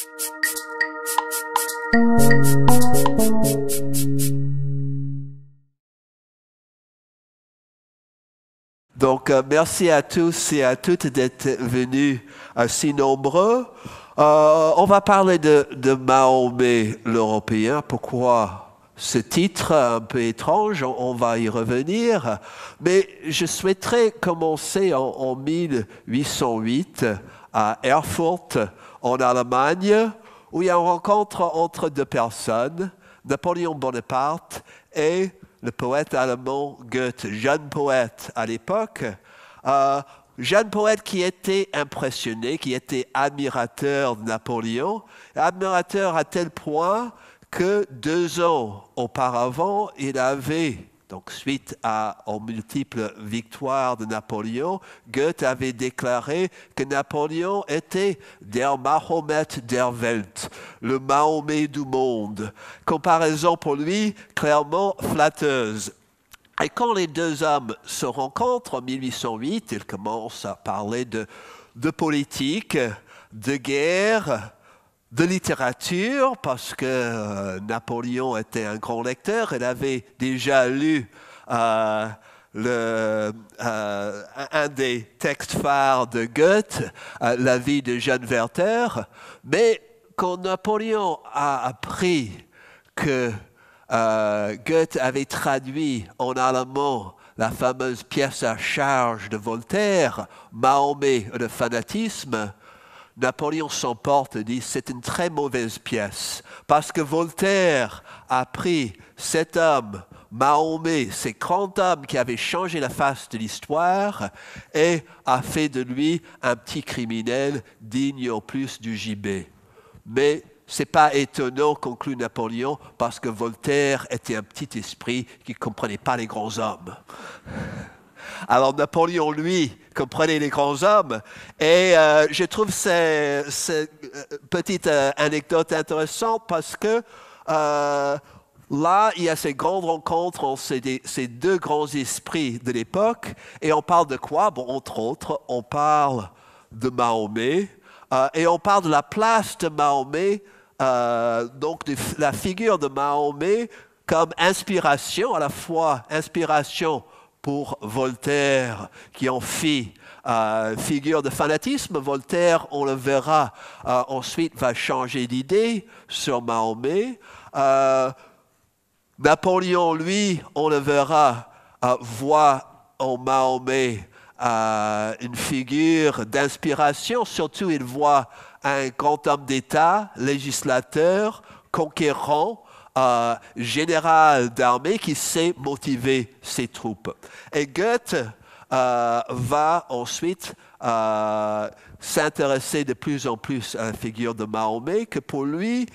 Donc, merci à tous et à toutes d'être venus si nombreux. On va parler de Mahomet l'Européen. Pourquoi ce titre un peu étrange? On va y revenir. Mais je souhaiterais commencer en 1808 à Erfurt, en Allemagne, où il y a une rencontre entre deux personnes, Napoléon Bonaparte et le poète allemand Goethe, jeune poète à l'époque, jeune poète qui était impressionné, qui était admirateur de Napoléon, admirateur à tel point que 2 ans auparavant, il avait, donc suite aux multiples victoires de Napoléon, Goethe avait déclaré que Napoléon était der Mahomet der Welt, le Mahomet du monde. Comparaison pour lui clairement flatteuse. Et quand les deux hommes se rencontrent en 1808, ils commencent à parler de politique, de guerre, de littérature, parce que Napoléon était un grand lecteur. Il avait déjà lu un des textes phares de Goethe, La vie de Jean Werther. Mais quand Napoléon a appris que Goethe avait traduit en allemand la fameuse pièce à charge de Voltaire, Mahomet et le fanatisme, Napoléon s'emporte et dit c'est une très mauvaise pièce parce que Voltaire a pris cet homme, Mahomet, ce grand homme qui avait changé la face de l'histoire et a fait de lui un petit criminel digne au plus du gibet. Mais ce n'est pas étonnant, conclut Napoléon, parce que Voltaire était un petit esprit qui ne comprenait pas les grands hommes. Alors Napoléon, lui, comprenait les grands hommes. Et je trouve cette petite anecdote intéressante parce que là, il y a ces grandes rencontres entre ces deux grands esprits de l'époque. Et on parle de quoi? Bon, entre autres, on parle de Mahomet. Et on parle de la place de Mahomet, donc de la figure de Mahomet comme inspiration, à la fois inspiration pour Voltaire, qui en fit figure de fanatisme. Voltaire, on le verra, ensuite va changer d'idée sur Mahomet. Napoléon, lui, on le verra, voit en Mahomet une figure d'inspiration. Surtout, il voit un grand homme d'État, législateur, conquérant, général d'armée qui sait motiver ses troupes. Et Goethe va ensuite s'intéresser de plus en plus à la figure de Mahomet, que pour lui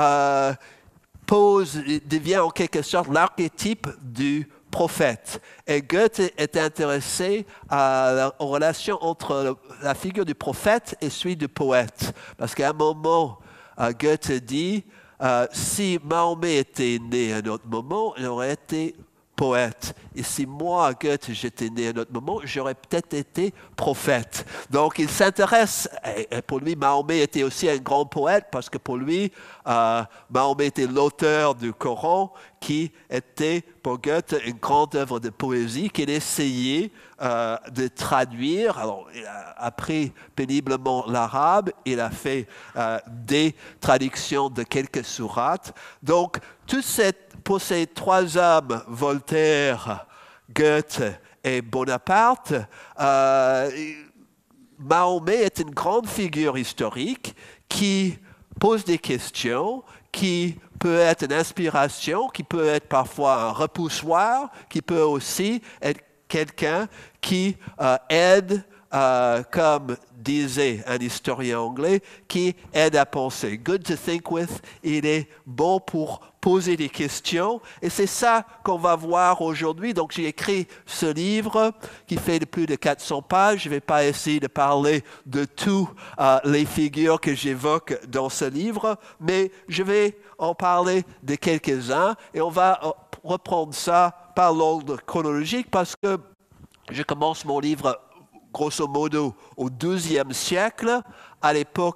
devient en quelque sorte l'archétype du prophète. Et Goethe est intéressé aux relations entre la figure du prophète et celui du poète. Parce qu'à un moment, Goethe dit si Mahomet était né à un autre moment, il aurait été poète. Et si moi, Goethe, j'étais né à un autre moment, j'aurais peut-être été prophète. Donc, il s'intéresse, et pour lui, Mahomet était aussi un grand poète, parce que pour lui, Mahomet était l'auteur du Coran, qui était pour Goethe une grande œuvre de poésie qu'il essayait de traduire. Alors, il a appris péniblement l'arabe, il a fait des traductions de quelques sourates. Donc, pour ces trois hommes, Voltaire, Goethe et Bonaparte, Mahomet est une grande figure historique qui pose des questions, qui peut être une inspiration, qui peut être parfois un repoussoir, qui peut aussi être quelqu'un qui aide, comme disait un historien anglais, qui aide à penser. Good to think with, il est bon pour poser des questions. Et c'est ça qu'on va voir aujourd'hui. Donc j'ai écrit ce livre qui fait plus de 400 pages. Je ne vais pas essayer de parler de toutes les figures que j'évoque dans ce livre, mais je vais en parler de quelques-uns. Et on va reprendre ça par l'ordre chronologique parce que je commence mon livre grosso modo au XIIe siècle, à l'époque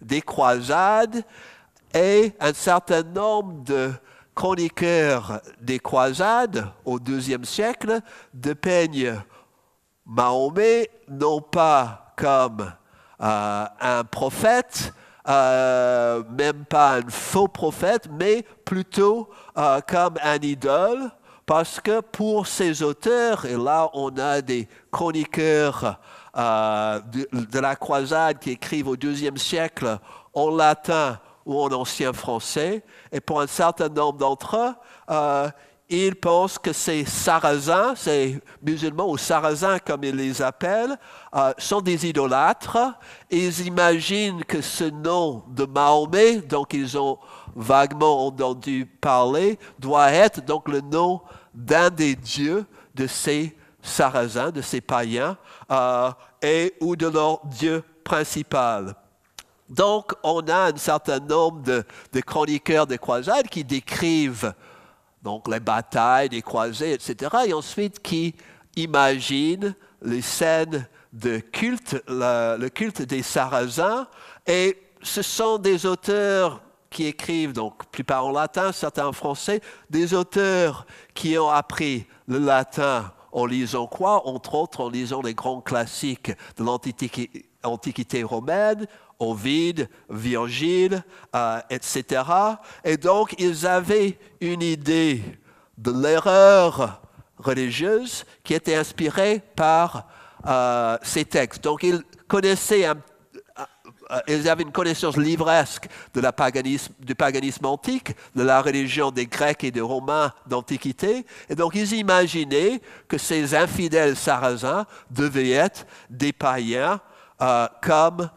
des croisades et un certain nombre de chroniqueurs des croisades au IIe siècle dépeignent Mahomet non pas comme un prophète, même pas un faux prophète, mais plutôt comme un idole, parce que pour ces auteurs, et là on a des chroniqueurs de la croisade qui écrivent au IIe siècle en latin ou en ancien français, et pour un certain nombre d'entre eux, ils pensent que ces Sarrasins, ces musulmans ou Sarrasins comme ils les appellent, sont des idolâtres. Ils imaginent que ce nom de Mahomet, dont ils ont vaguement entendu parler, doit être donc le nom d'un des dieux de ces Sarrasins, de ces païens, ou de leur dieu principal. Donc, on a un certain nombre de chroniqueurs des croisades qui décrivent donc les batailles, les croisés, etc., et ensuite qui imaginent les scènes de culte, le culte des Sarrasins, et ce sont des auteurs qui écrivent, donc plupart en latin, certains en français, des auteurs qui ont appris le latin en lisant quoi? Entre autres, en lisant les grands classiques de l'Antiquité romaine, Ovide, Virgile, etc. Et donc, ils avaient une idée de l'erreur religieuse qui était inspirée par ces textes. Donc, ils connaissaient ils avaient une connaissance livresque du paganisme antique, de la religion des Grecs et des Romains d'Antiquité. Et donc, ils imaginaient que ces infidèles sarrasins devaient être des païens comme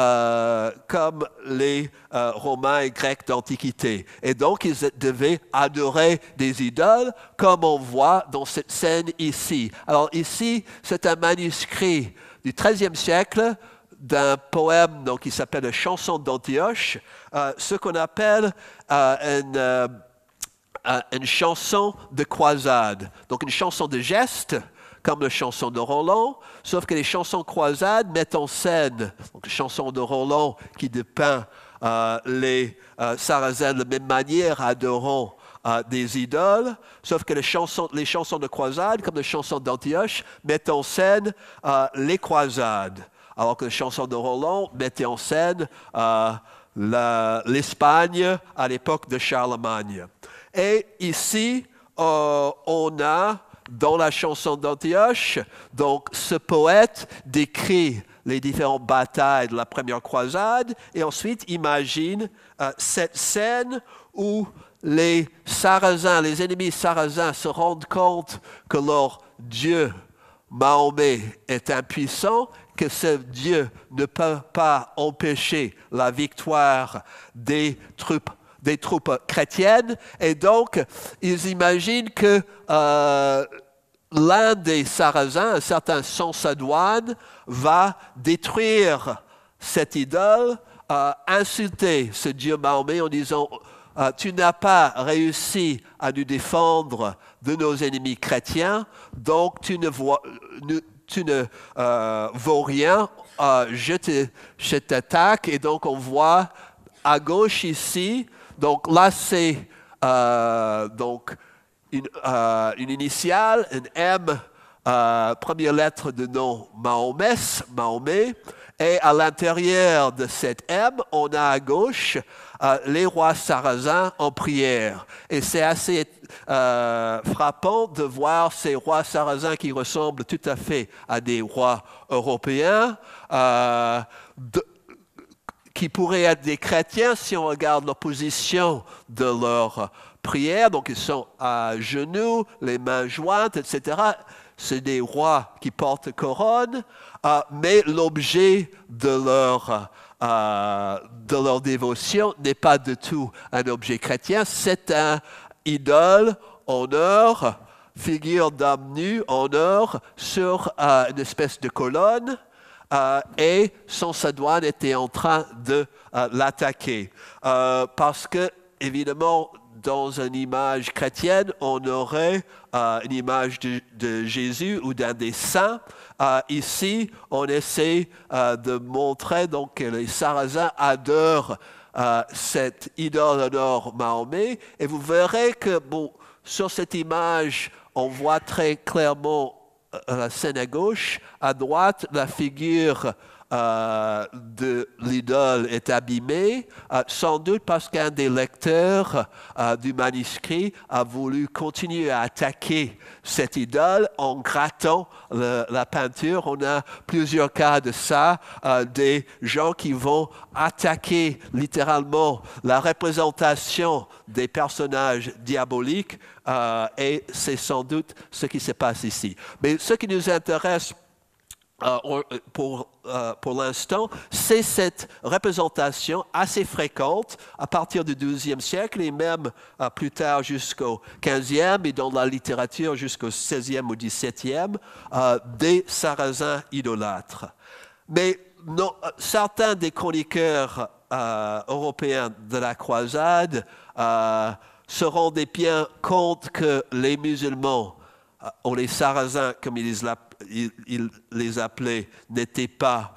les Romains et Grecs d'Antiquité. Et donc, ils devaient adorer des idoles, comme on voit dans cette scène ici. Alors ici, c'est un manuscrit du XIIIe siècle, d'un poème donc, qui s'appelle « Chanson d'Antioche », ce qu'on appelle une chanson de croisade. Donc une chanson de geste, comme la chanson de Roland, sauf que les chansons croisades mettent en scène, donc la chanson de Roland qui dépeint les Sarrasins de la même manière adorant des idoles, sauf que les chansons de croisade, comme les chansons d'Antioche, mettent en scène les croisades. Alors que les chansons de Roland mettaient en scène l'Espagne à l'époque de Charlemagne. Et ici, on a, dans la chanson d'Antioche, donc ce poète décrit les différentes batailles de la première croisade et ensuite imagine cette scène où les Sarrasins, les ennemis sarrasins se rendent compte que leur Dieu, Mahomet, est impuissant, que ce Dieu ne peut pas empêcher la victoire des troupes chrétiennes. Et donc, ils imaginent que l'un des Sarrasins, un certain Sansadouane, va détruire cette idole, insulter ce Dieu Mahomet en disant « Tu n'as pas réussi à nous défendre de nos ennemis chrétiens, donc tu ne vaux rien, je t'attaque. » Et donc on voit à gauche ici, donc là c'est donc une initiale, une M, première lettre de nom Mahomet, et à l'intérieur de cette M, on a à gauche les rois sarrasins en prière. Et c'est assez frappant de voir ces rois sarrasins qui ressemblent tout à fait à des rois européens, qui pourraient être des chrétiens si on regarde la position de leur prière. Donc ils sont à genoux, les mains jointes, etc. C'est des rois qui portent couronne, mais l'objet de leur dévotion n'est pas du tout un objet chrétien, c'est un idole en or, figure d'homme nu en or sur une espèce de colonne, et Sansadouane était en train de l'attaquer. Parce que, évidemment, dans une image chrétienne, on aurait une image de Jésus ou d'un des saints. Ici, on essaie de montrer donc, que les Sarrasins adorent cette idole en or Mahomet. Et vous verrez que sur cette image, on voit très clairement la scène à gauche. À droite, la figure de l'idole est abîmée, sans doute parce qu'un des lecteurs du manuscrit a voulu continuer à attaquer cette idole en grattant la peinture. On a plusieurs cas de ça, des gens qui vont attaquer littéralement la représentation des personnages diaboliques, et c'est sans doute ce qui se passe ici. Mais ce qui nous intéresse pour l'instant, c'est cette représentation assez fréquente à partir du XIIe siècle et même plus tard jusqu'au XVe et dans la littérature jusqu'au XVIe ou XVIIe, des Sarrasins idolâtres. Mais non, certains des chroniqueurs européens de la croisade se rendaient bien compte que les musulmans, ou les Sarrasins, comme ils les appelaient, n'étaient pas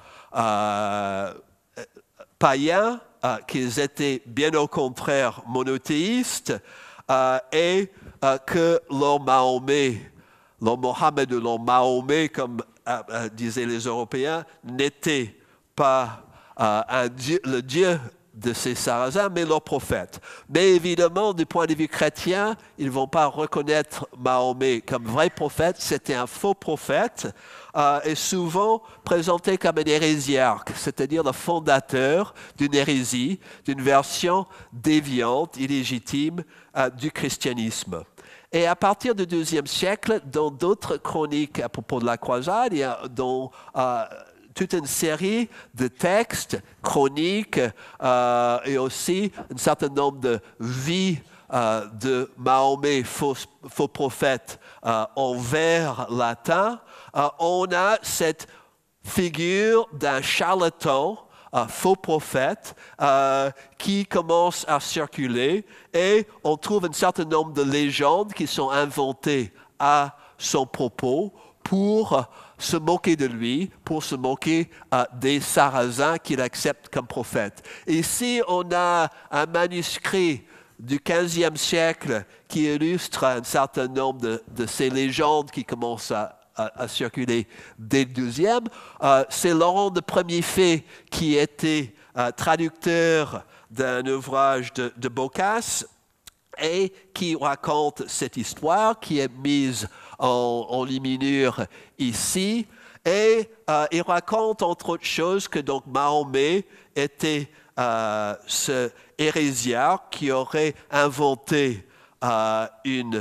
païens, qu'ils étaient bien au contraire monothéistes, et que leur Mahomet, leur Mohammed ou leur Mahomet, comme disaient les Européens, n'était pas le Dieu de ces Sarrasins, mais leur prophète. Mais évidemment, du point de vue chrétien, ils ne vont pas reconnaître Mahomet comme vrai prophète. C'était un faux prophète et souvent présenté comme un hérésiarque, c'est-à-dire le fondateur d'une hérésie, d'une version déviante, illégitime du christianisme. Et à partir du XIIe siècle, dans d'autres chroniques à propos de la croisade, il y a toute une série de textes, chroniques et aussi un certain nombre de vies de Mahomet, faux prophète, en vers latin. On a cette figure d'un charlatan, faux prophète, qui commence à circuler et on trouve un certain nombre de légendes qui sont inventées à son propos pour se moquer de lui, pour se moquer des Sarrasins qu'il accepte comme prophète. Ici, on a un manuscrit du XVe siècle qui illustre un certain nombre de ces légendes qui commencent à circuler dès le XIIe. C'est Laurent de Premier-Fait qui était traducteur d'un ouvrage de Boccace et qui raconte cette histoire qui est mise en luminure ici. Et il raconte entre autres choses que donc Mahomet était ce hérésiarque qui aurait inventé une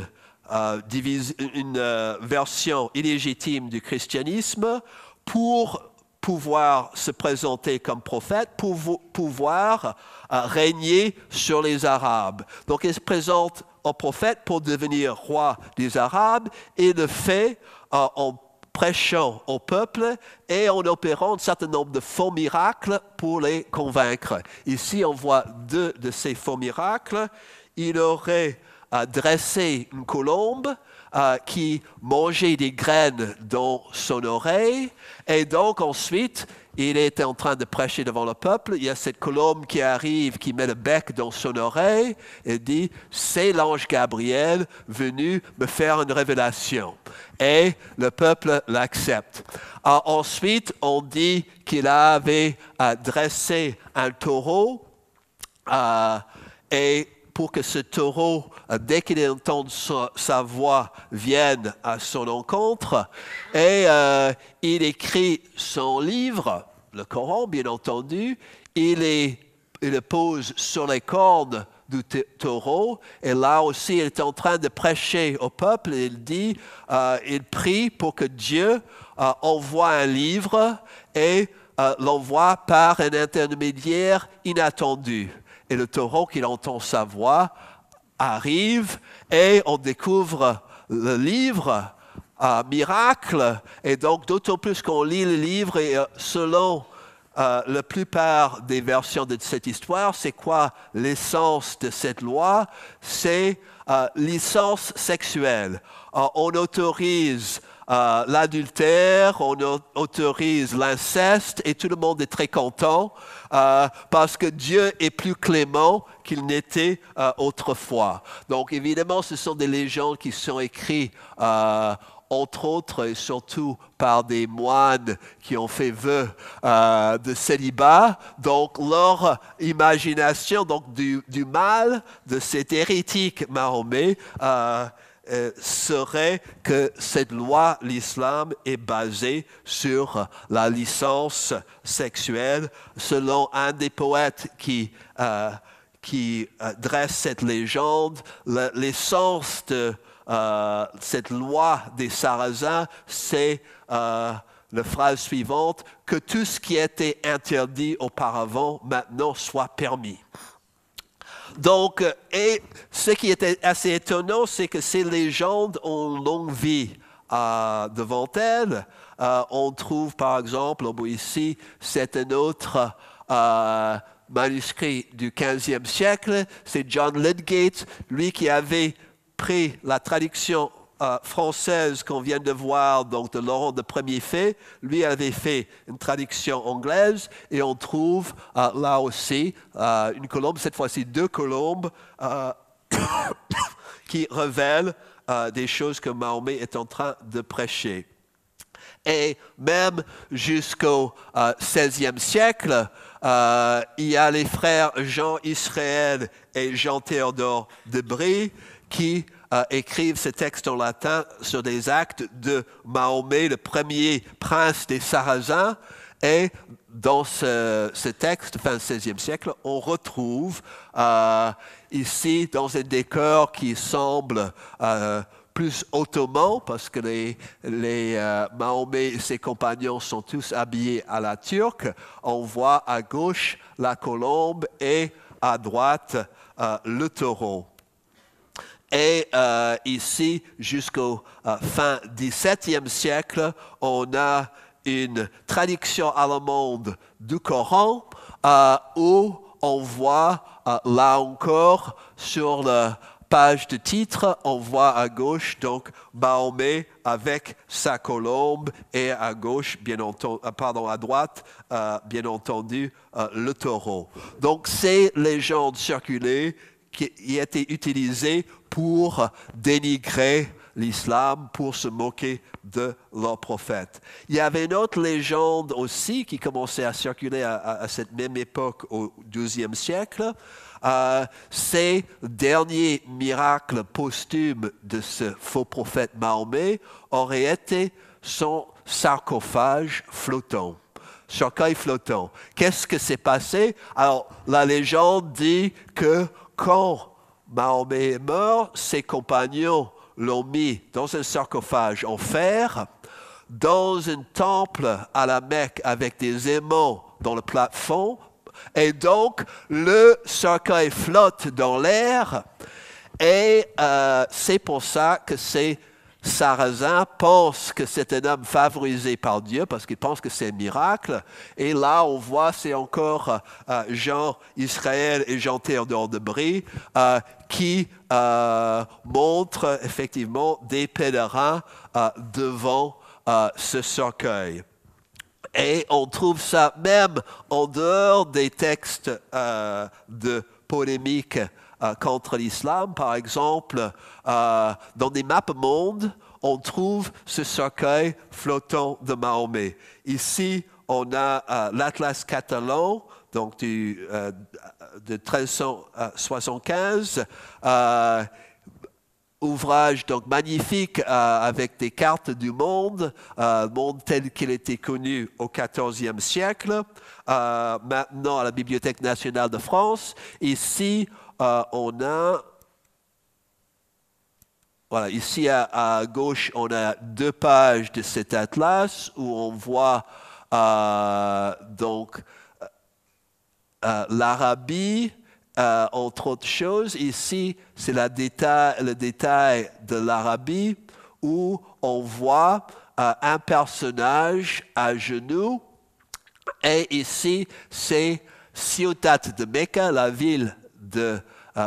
version illégitime du christianisme pour pouvoir se présenter comme prophète, pour pouvoir régner sur les Arabes. Donc il se présente en prophète pour devenir roi des Arabes et le fait en prêchant au peuple et en opérant un certain nombre de faux miracles pour les convaincre. Ici, on voit deux de ces faux miracles. Il aurait dressé une colombe qui mangeait des graines dans son oreille et donc ensuite il est en train de prêcher devant le peuple. Il y a cette colombe qui arrive, qui met le bec dans son oreille et dit « C'est l'ange Gabriel venu me faire une révélation. » Et le peuple l'accepte. Ensuite, on dit qu'il avait dressé un taureau et pour que ce taureau, dès qu'il entend sa voix, vienne à son encontre. Et il écrit son livre, le Coran, bien entendu. Il le pose sur les cornes du taureau. Et là aussi, il est en train de prêcher au peuple. Il dit, il prie pour que Dieu envoie un livre et l'envoie par un intermédiaire inattendu. Et le taureau, qu'il entend sa voix, arrive et on découvre le livre, miracle. Et donc, d'autant plus qu'on lit le livre et selon la plupart des versions de cette histoire, c'est quoi l'essence de cette loi? C'est licence sexuelle. On autorise l'adultère, on autorise l'inceste et tout le monde est très content parce que Dieu est plus clément qu'il n'était autrefois. Donc évidemment, ce sont des légendes qui sont écrites entre autres et surtout par des moines qui ont fait vœu de célibat. Donc leur imagination du mal de cet hérétique Mahomet serait que cette loi, l'islam, est basée sur la licence sexuelle. Selon un des poètes qui dresse cette légende, l'essence de cette loi des Sarrasins, c'est la phrase suivante, que tout ce qui était interdit auparavant, maintenant soit permis. Donc, et ce qui était assez étonnant, c'est que ces légendes ont longue vie devant elles. On trouve par exemple, ici, c'est un autre manuscrit du XVe siècle, c'est John Lydgate, lui qui avait pris la traduction française qu'on vient de voir, donc de Laurent de Premier Fait, lui avait fait une traduction anglaise et on trouve là aussi une colombe, cette fois-ci 2 colombes, qui révèlent des choses que Mahomet est en train de prêcher. Et même jusqu'au XVIe siècle, il y a les frères Jean Israël et Jean Théodore de Brie qui écrivent ce texte en latin sur des actes de Mahomet, le premier prince des Sarrasins. Et dans ce texte, fin XVIe siècle, on retrouve ici, dans un décor qui semble plus ottoman, parce que les Mahomet et ses compagnons sont tous habillés à la turque, on voit à gauche la colombe et à droite le taureau. Et ici, jusqu'au fin XVIIe siècle, on a une traduction allemande du Coran où on voit, là encore, sur la page de titre, on voit à gauche donc Mahomet avec sa colombe et à gauche, à droite, bien entendu, le taureau. Donc ces légendes circulaient qui étaient utilisées pour dénigrer l'islam, pour se moquer de leur prophète. Il y avait une autre légende aussi qui commençait à circuler à cette même époque au XIIe siècle. Ces derniers miracles posthumes de ce faux prophète Mahomet auraient été son sarcophage flottant. Cercueil flottant. Qu'est-ce que s'est passé? Alors, la légende dit que quand Mahomet est mort, ses compagnons l'ont mis dans un sarcophage en fer, dans un temple à la Mecque avec des aimants dans le plafond, et donc le cercueil flotte dans l'air, et c'est pour ça que ces Sarrasins pensent que c'est un homme favorisé par Dieu parce qu'ils pensent que c'est un miracle. Et là, on voit, c'est encore Jean Israël et Jean Théodore de Brie qui montrent effectivement des pèlerins devant ce cercueil. Et on trouve ça même en dehors des textes de polémique contre l'islam. Par exemple, dans des maps monde, on trouve ce cercueil flottant de Mahomet. Ici, on a l'Atlas catalan, donc de 1375, ouvrage donc magnifique avec des cartes du monde, monde tel qu'il était connu au XIVe siècle, maintenant à la Bibliothèque nationale de France. Ici, on a, voilà, ici à gauche, on a 2 pages de cet atlas où on voit donc l'Arabie, entre autres choses. Ici, c'est le détail de l'Arabie où on voit un personnage à genoux Et ici, c'est Ciutat de Mecca, la ville de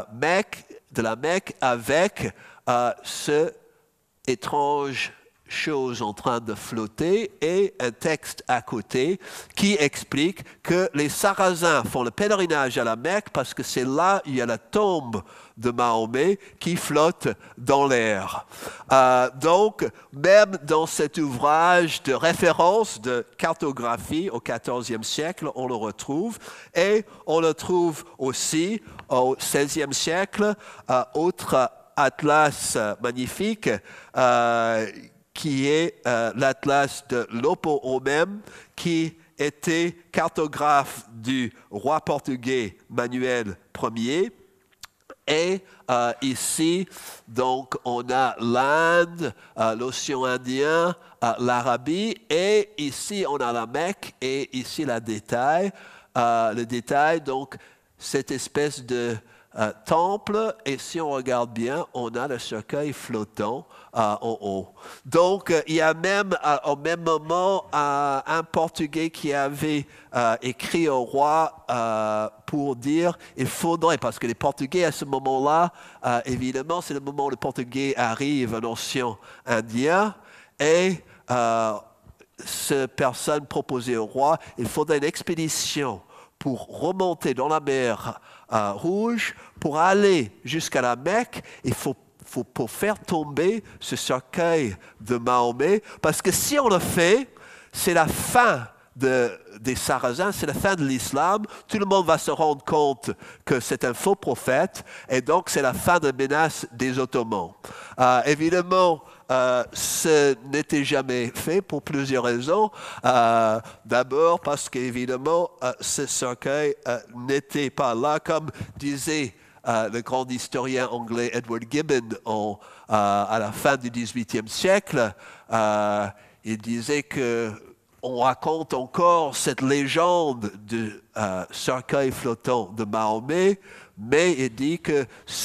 la Mecque, avec ce étrange chose en train de flotter et un texte à côté qui explique que les Sarrasins font le pèlerinage à la Mecque parce que c'est là où il y a la tombe de Mahomet qui flotte dans l'air. Donc, même dans cet ouvrage de référence, de cartographie au XIVe siècle, on le retrouve. Et on le trouve aussi au XVIe siècle, autre atlas magnifique, qui est l'atlas de Lopo Homem, qui était cartographe du roi portugais Manuel Ier. Et ici, donc, on a l'Inde, l'océan Indien, l'Arabie, et ici, on a la Mecque, et ici, le détail, donc, cette espèce de temple, et si on regarde bien, on a le cercueil flottant en haut. Donc, il y a même, au même moment, un Portugais qui avait écrit au roi pour dire, il faudrait, parce que les Portugais, à ce moment-là, évidemment, c'est le moment où le Portugais arrive en océan Indien, et cette personne proposait au roi, il faudrait une expédition pour remonter dans la mer Rouge, pour aller jusqu'à la Mecque, il faut pour faire tomber ce cercueil de Mahomet, parce que si on le fait, c'est la fin des Sarrasins, c'est la fin de l'islam. Tout le monde va se rendre compte que c'est un faux prophète, et donc c'est la fin de la menace des Ottomans. Évidemment, ce n'était jamais fait pour plusieurs raisons. D'abord parce qu'évidemment, ce cercueil n'était pas là, comme disait le grand historien anglais Edward Gibbon à la fin du XVIIIe siècle. Il disait que on raconte encore cette légende du cercueil flottant de Mahomet, mais il dit que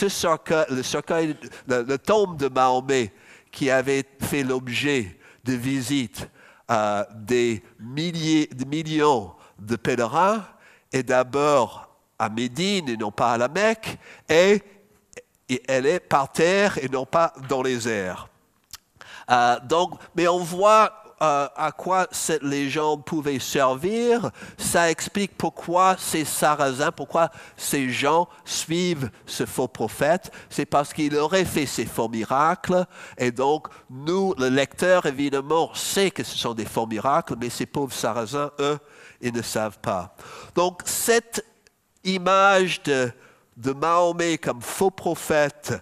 le tombe de Mahomet, qui avait fait l'objet de visites des millions de pèlerins, est d'abord à Médine et non pas à la Mecque, et elle est par terre et non pas dans les airs. Mais on voit à quoi cette légende pouvait servir. Ça explique pourquoi ces Sarrasins, pourquoi ces gens suivent ce faux prophète. C'est parce qu'il aurait fait ces faux miracles. Et donc, nous, le lecteur, évidemment, sait que ce sont des faux miracles, mais ces pauvres Sarrasins, eux, ils ne savent pas. Donc, cette image de Mahomet comme faux prophète,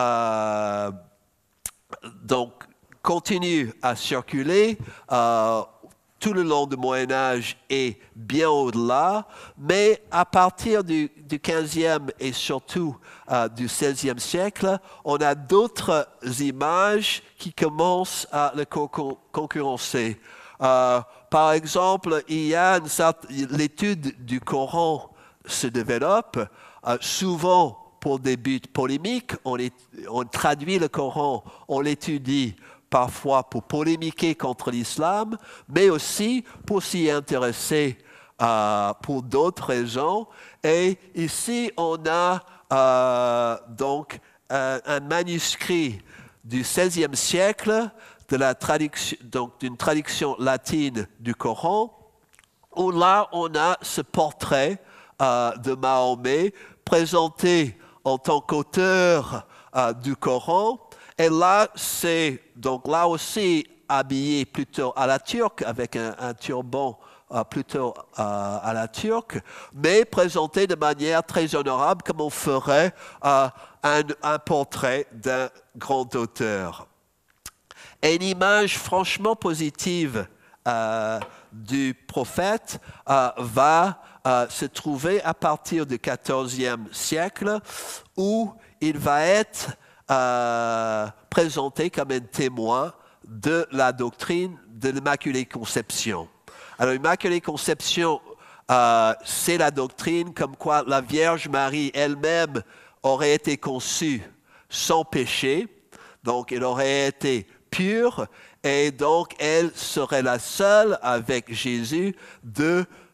continue à circuler tout le long du Moyen-Âge et bien au-delà, mais à partir du XVe et surtout du XVIe siècle, on a d'autres images qui commencent à le concurrencer. Par exemple, il y a l'étude du Coran se développe, souvent pour des buts polémiques, on traduit le Coran, on l'étudie parfois pour polémiquer contre l'islam, mais aussi pour s'y intéresser pour d'autres raisons. Et ici, on a donc un manuscrit du XVIe siècle d'une traduction latine du Coran, où là, on a ce portrait de Mahomet présenté en tant qu'auteur du Coran. Et là, c'est donc là aussi habillé plutôt à la turque, avec un turban plutôt à la turque, mais présenté de manière très honorable, comme on ferait un portrait d'un grand auteur. Et une image franchement positive du prophète va se trouver à partir du XIVe siècle, où il va être présenté comme un témoin de la doctrine de l'Immaculée Conception. Alors, l'Immaculée Conception, c'est la doctrine comme quoi la Vierge Marie elle-même aurait été conçue sans péché, donc elle aurait été pure, et donc elle serait la seule, avec Jésus, de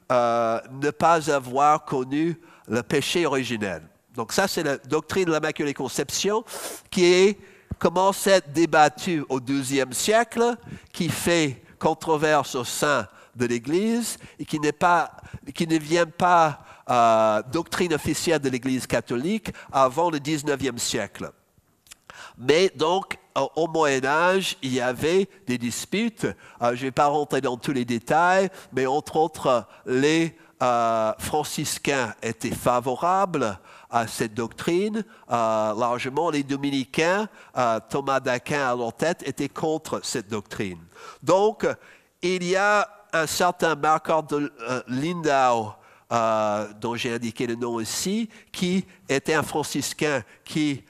ne pas avoir connu le péché originel. Donc ça, c'est la doctrine de l'Immaculée Conception qui commence à être débattue au XIIe siècle, qui fait controverse au sein de l'Église et qui ne vient pas doctrine officielle de l'Église catholique avant le XIXe siècle. Mais donc, au Moyen-Âge, il y avait des disputes. Je ne vais pas rentrer dans tous les détails, mais entre autres, les franciscains étaient favorables à cette doctrine. Largement, les dominicains, Thomas d'Aquin à leur tête, étaient contre cette doctrine. Donc, il y a un certain Marquard de Lindau, dont j'ai indiqué le nom ici, qui était un franciscain qui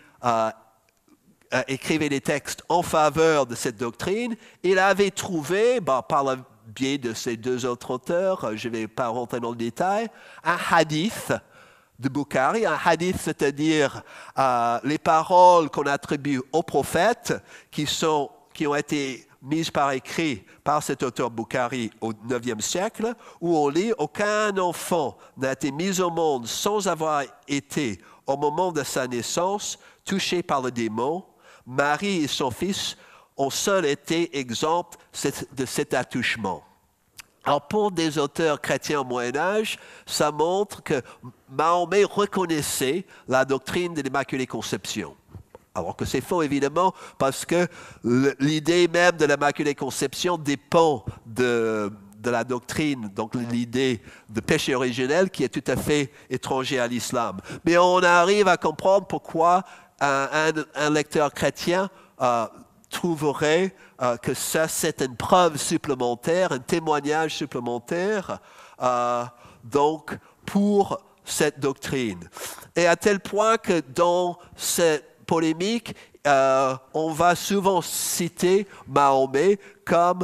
écrivait des textes en faveur de cette doctrine. Il avait trouvé, par le biais de ces deux autres auteurs, je ne vais pas rentrer dans le détail, un hadith de Bukhari, un hadith, c'est-à-dire les paroles qu'on attribue aux prophètes qui ont été mises par écrit par cet auteur Bukhari au IXe siècle, où on lit « Aucun enfant n'a été mis au monde sans avoir été, au moment de sa naissance, touché par le démon. Marie et son fils ont seuls été exempts de cet attouchement. » Alors pour des auteurs chrétiens au Moyen-Âge, ça montre que Mahomet reconnaissait la doctrine de l'Immaculée Conception. Alors que c'est faux, évidemment, parce que l'idée même de l'Immaculée Conception dépend de la doctrine, donc l'idée de péché originel qui est tout à fait étranger à l'islam. Mais on arrive à comprendre pourquoi un lecteur chrétien trouverait que ça, c'est une preuve supplémentaire, un témoignage supplémentaire, donc, pour cette doctrine. Et à tel point que dans cette polémique, on va souvent citer Mahomet comme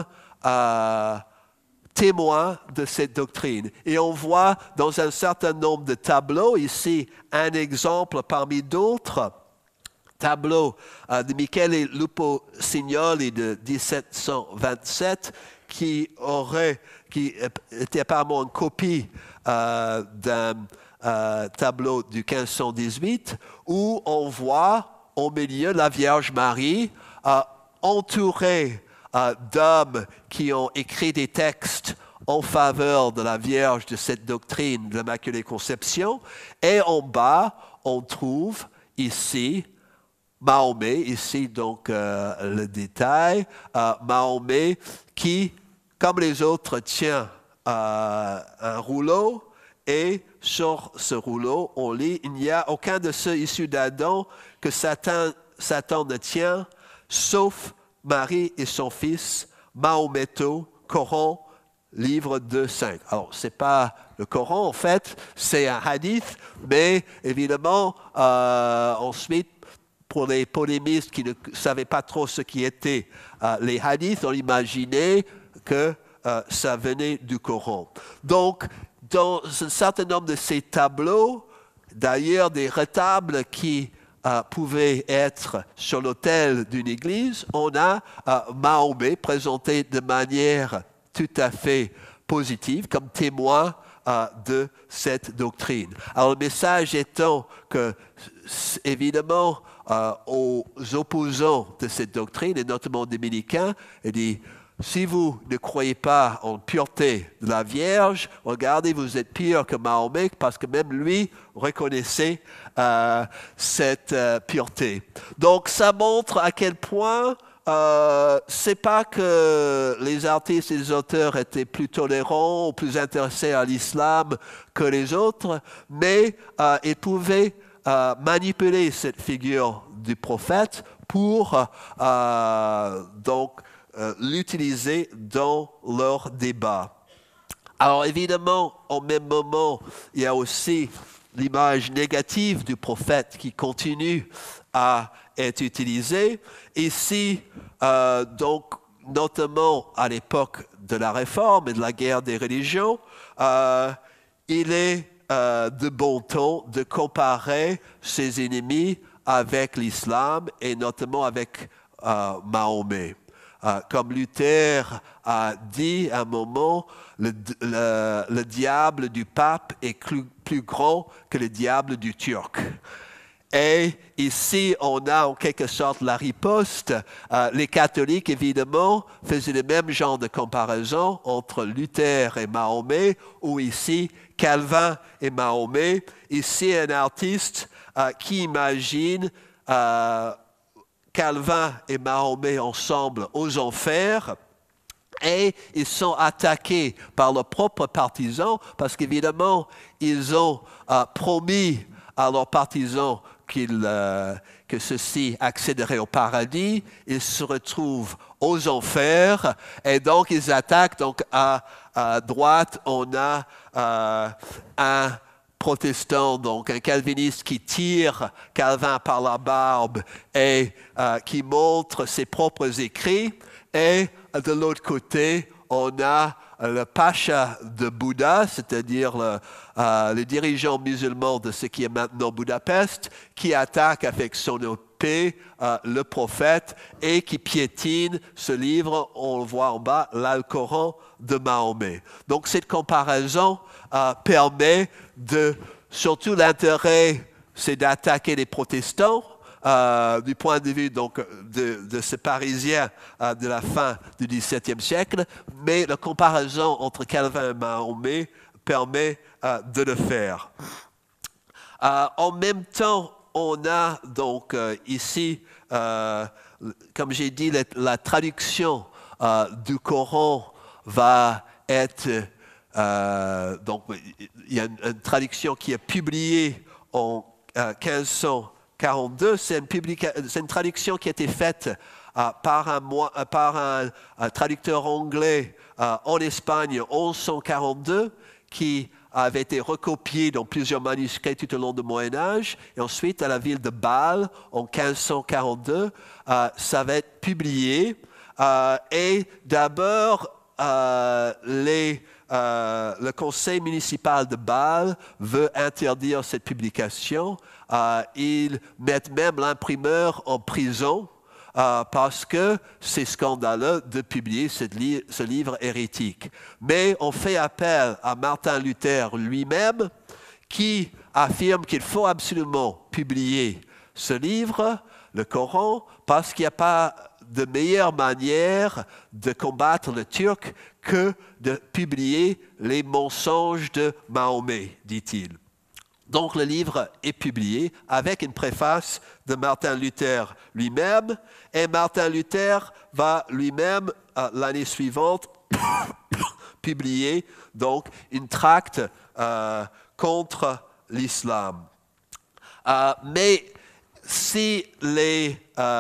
témoin de cette doctrine. Et on voit dans un certain nombre de tableaux, ici un exemple parmi d'autres, tableau de Michele Lupo Signoli de 1727 qui était apparemment une copie d'un tableau du 1518 où on voit au milieu la Vierge Marie entourée d'hommes qui ont écrit des textes en faveur de la Vierge de cette doctrine de l'Immaculée Conception, et en bas on trouve ici Mahomet, ici donc le détail, Mahomet qui, comme les autres, tient un rouleau, et sur ce rouleau, on lit « Il n'y a aucun de ceux issus d'Adam que Satan ne tient, sauf Marie et son fils, Mahométo, Coran, livre 2.5. » Alors, ce n'est pas le Coran, en fait, c'est un hadith, mais évidemment, ensuite, pour les polémistes qui ne savaient pas trop ce qui étaient les hadiths, on imaginait que ça venait du Coran. Donc, dans un certain nombre de ces tableaux, d'ailleurs des retables qui pouvaient être sur l'autel d'une église, on a Mahomet présenté de manière tout à fait positive, comme témoin de cette doctrine. Alors le message étant que, évidemment, aux opposants de cette doctrine, et notamment aux dominicains, il dit « Si vous ne croyez pas en pureté de la Vierge, regardez, vous êtes pire que Mahomet, parce que même lui reconnaissait cette pureté. » Donc ça montre à quel point c'est pas que les artistes et les auteurs étaient plus tolérants ou plus intéressés à l'islam que les autres, mais ils pouvaient manipuler cette figure du prophète pour donc l'utiliser dans leur débat. Alors évidemment, au même moment, il y a aussi l'image négative du prophète qui continue à être utilisée. Ici, donc, notamment à l'époque de la Réforme et de la guerre des religions, il est de bon ton de comparer ses ennemis avec l'islam et notamment avec Mahomet. comme Luther a dit à un moment, le diable du pape est plus grand que le diable du turc. Et ici, on a en quelque sorte la riposte. Les catholiques, évidemment, faisaient le même genre de comparaison entre Luther et Mahomet, ou ici, Calvin et Mahomet. Ici, un artiste qui imagine Calvin et Mahomet ensemble aux enfers. Et ils sont attaqués par leurs propres partisans parce qu'évidemment, ils ont promis à leurs partisans que ceux-ci accéderaient au paradis. Ils se retrouvent aux enfers et donc ils attaquent. Donc à droite, on a un protestant, donc un calviniste qui tire Calvin par la barbe et qui montre ses propres écrits. Et de l'autre côté, on a le pacha de Bouddha, c'est-à-dire le dirigeant musulman de ce qui est maintenant Budapest, qui attaque avec son épée le prophète et qui piétine ce livre, on le voit en bas, l'Alcoran de Mahomet. Donc cette comparaison permet surtout l'intérêt, c'est d'attaquer les protestants, du point de vue donc, de ce Parisien de la fin du XVIIe siècle, mais la comparaison entre Calvin et Mahomet permet de le faire. En même temps, on a donc ici, comme j'ai dit, la traduction du Coran va être, donc il y a une traduction qui est publiée en 1542, c'est une traduction qui a été faite par un traducteur anglais en Espagne en 1142, qui avait été recopié dans plusieurs manuscrits tout au long du Moyen-Âge. Et ensuite, à la ville de Bâle, en 1542, ça va être publié. Et d'abord, le conseil municipal de Bâle veut interdire cette publication. Ils mettent même l'imprimeur en prison parce que c'est scandaleux de publier ce livre hérétique. Mais on fait appel à Martin Luther lui-même qui affirme qu'il faut absolument publier ce livre, le Coran, parce qu'il n'y a pas de meilleure manière de combattre le turc que de publier les mensonges de Mahomet, dit-il. Donc le livre est publié avec une préface de Martin Luther lui-même, et Martin Luther va lui-même, l'année suivante, publier donc une tracte contre l'islam. Mais si les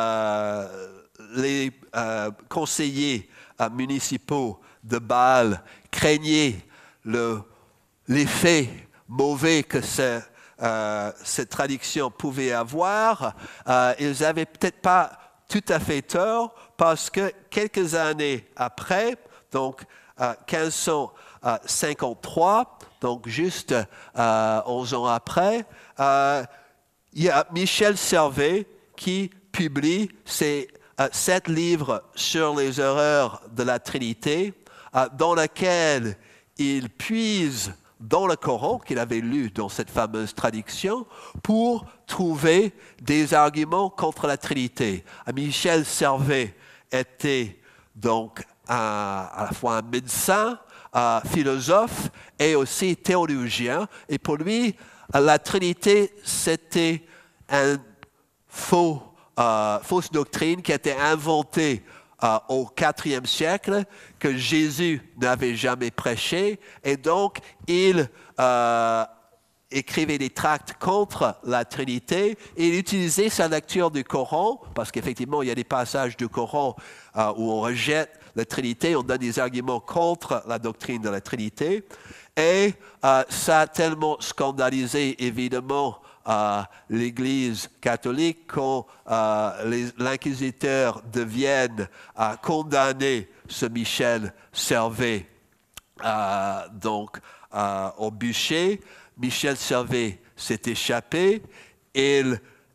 conseillers municipaux de Bâle craignaient l'effet mauvais que cette traduction pouvait avoir, ils n'avaient peut-être pas tout à fait tort, parce que quelques années après, donc 1553, donc juste 11 ans après, il y a Michel Servet qui publie ses 7 livres sur les erreurs de la Trinité, dans lesquels il puise dans le Coran qu'il avait lu dans cette fameuse traduction pour trouver des arguments contre la Trinité. Michel Servet était donc à la fois un médecin, philosophe et aussi théologien. Et pour lui, la Trinité, c'était une fausse doctrine qui a été inventée au IVe siècle, que Jésus n'avait jamais prêché, et donc il écrivait des tracts contre la Trinité, et il utilisait sa lecture du Coran, parce qu'effectivement il y a des passages du Coran où on rejette la Trinité, on donne des arguments contre la doctrine de la Trinité, et ça a tellement scandalisé évidemment l'Église catholique quand l'inquisiteur de Vienne a condamné ce Michel Servet donc au bûcher. Michel Servet s'est échappé. Il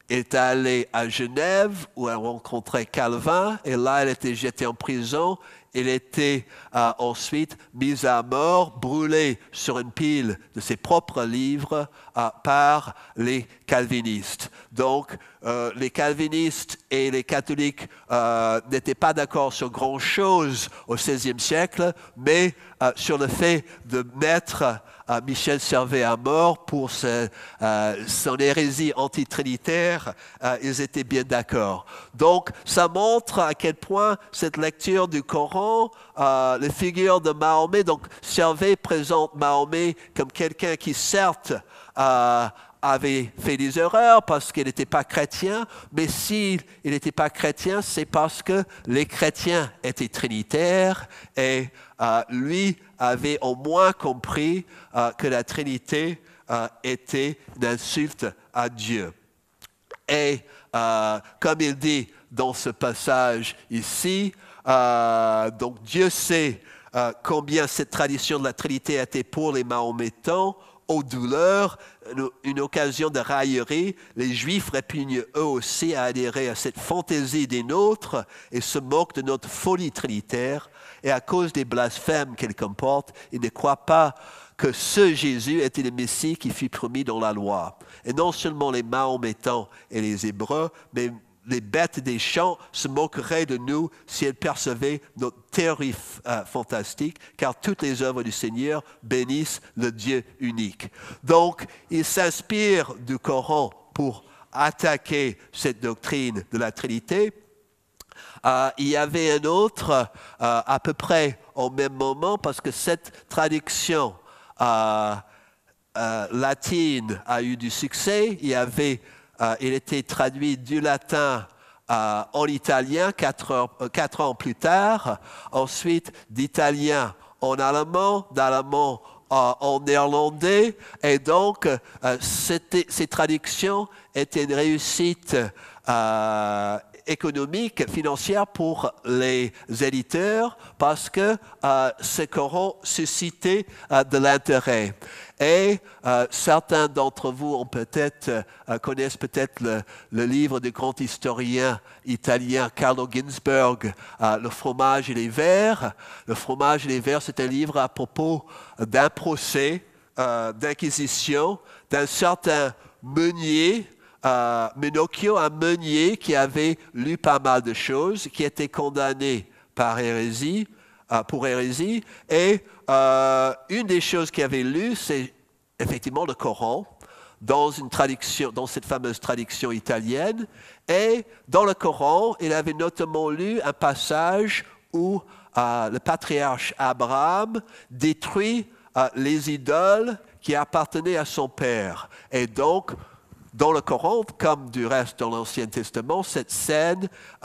est allée à Genève où elle rencontrait Calvin et là elle était jetée en prison. Elle était ensuite mise à mort, brûlée sur une pile de ses propres livres par les calvinistes. Donc, les calvinistes et les catholiques n'étaient pas d'accord sur grand-chose au XVIe siècle, mais sur le fait de mettre Michel Servet à mort pour son hérésie antitrinitaire, ils étaient bien d'accord. Donc, ça montre à quel point cette lecture du Coran, les figures de Mahomet, donc Servet présente Mahomet comme quelqu'un qui certes avait fait des erreurs parce qu'il n'était pas chrétien, mais s'il n'était pas chrétien, c'est parce que les chrétiens étaient trinitaires et lui avait au moins compris que la Trinité était une insulte à Dieu. Et comme il dit dans ce passage ici, donc Dieu sait combien cette tradition de la Trinité était pour les Mahométans, aux douleurs, une occasion de raillerie, les Juifs répugnent eux aussi à adhérer à cette fantaisie des nôtres et se moquent de notre folie trinitaire. Et à cause des blasphèmes qu'elle comporte, ils ne croient pas que ce Jésus était le Messie qui fut promis dans la loi. Et non seulement les Mahométans et les Hébreux, mais les bêtes des champs se moqueraient de nous si elles percevaient notre théorie fantastique, car toutes les œuvres du Seigneur bénissent le Dieu unique. Donc, il s'inspire du Coran pour attaquer cette doctrine de la Trinité. Il y avait un autre, à peu près au même moment, parce que cette traduction latine a eu du succès. Il était traduit du latin en italien 4 ans plus tard, ensuite d'italien en allemand, d'allemand en néerlandais, et donc ces traductions étaient une réussite économique, financière pour les éditeurs parce que ce Coran suscitait de l'intérêt. Et certains d'entre vous connaissent peut-être le livre du grand historien italien Carlo Ginzburg, Le fromage et les vers. Le fromage et les vers, c'est un livre à propos d'un procès d'inquisition d'un certain meunier, Menocchio, un meunier qui avait lu pas mal de choses, qui était condamné pour hérésie, et une des choses qu'il avait lues, c'est effectivement le Coran, dans cette fameuse traduction italienne, et dans le Coran, il avait notamment lu un passage où le patriarche Abraham détruit les idoles qui appartenaient à son père. Et donc, dans le Coran, comme du reste dans l'Ancien Testament, cette scène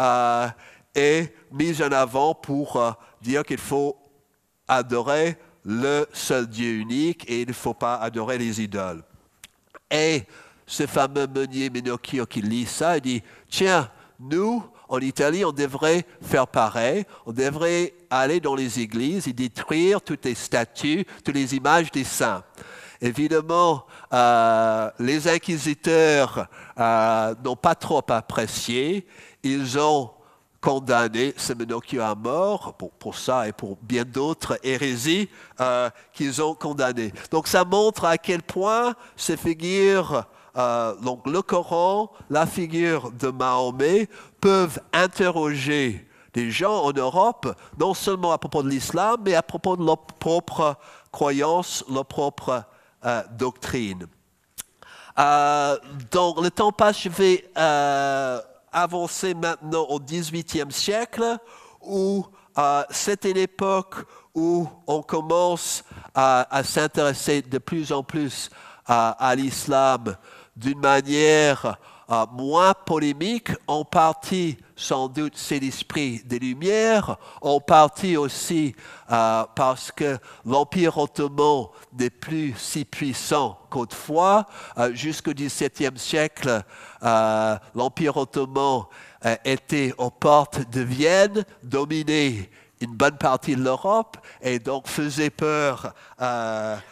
est mise en avant pour dire qu'il faut adorer le seul Dieu unique et il ne faut pas adorer les idoles. Et ce fameux meunier Menocchio qui lit ça, il dit « Tiens, nous, en Italie, on devrait faire pareil, on devrait aller dans les églises et détruire toutes les statues, toutes les images des saints. » Évidemment, les inquisiteurs n'ont pas trop apprécié. Ils ont condamné ce Menocchio à mort pour ça et pour bien d'autres hérésies qu'ils ont condamnées. Donc ça montre à quel point ces figures, donc le Coran, la figure de Mahomet, peuvent interroger des gens en Europe, non seulement à propos de l'islam, mais à propos de leur propre croyance, leur propre doctrine. Donc le temps passe, je vais avancer maintenant au XVIIIe siècle, où c'était l'époque où on commence à s'intéresser de plus en plus à l'islam d'une manière moins polémique, en partie sans doute c'est l'esprit des Lumières, en partie aussi parce que l'Empire ottoman n'est plus si puissant qu'autrefois. Jusqu'au XVIIe siècle, l'Empire ottoman était aux portes de Vienne, dominait une bonne partie de l'Europe et donc faisait peur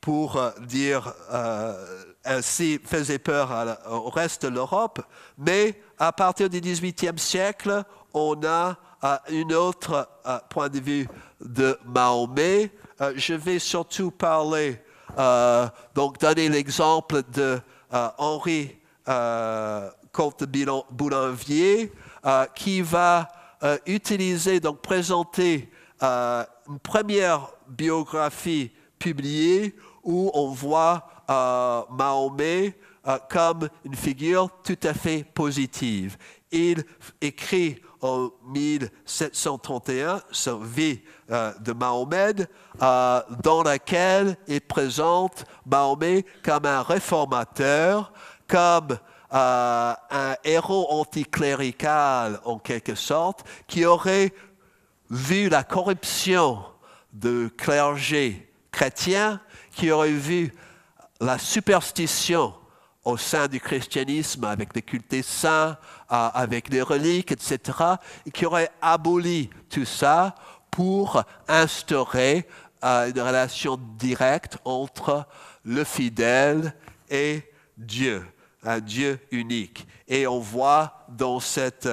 pour dire ainsi, faisait peur au reste de l'Europe. Mais à partir du XVIIIe siècle, on a un autre point de vue de Mahomet. Je vais surtout parler, donc donner l'exemple de Henri Comte de Boulainvier, qui va utiliser, donc présenter une première biographie publiée où on voit Mahomet comme une figure tout à fait positive. Il écrit en 1731 sa vie de Mahomet, dans laquelle il présente Mahomet comme un réformateur, comme un héros anticlérical en quelque sorte, qui aurait vu la corruption de clergé chrétien, qui aurait vu la superstition au sein du christianisme avec les cultes des saints, avec les reliques, etc., et qui aurait aboli tout ça pour instaurer une relation directe entre le fidèle et Dieu, un Dieu unique. Et on voit dans cette